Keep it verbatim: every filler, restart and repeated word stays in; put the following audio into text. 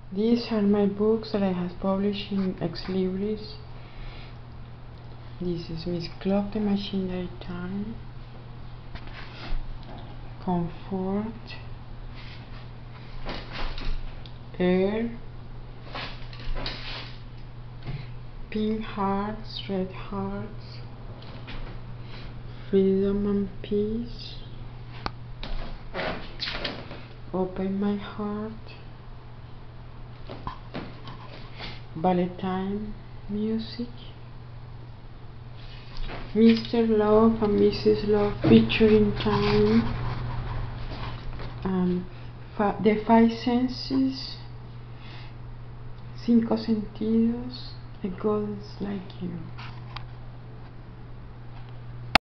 These are my books that I have published in Ex Libris. This is Miss Clock, the Machinery Time, Comfort, Air, Pink Hearts, Red Hearts, Freedom and Peace, Open My Heart, Ballet Time, Music, Mister Love and Missus Love featuring time, and the Five Senses, Cinco Sentidos, A God is Like You.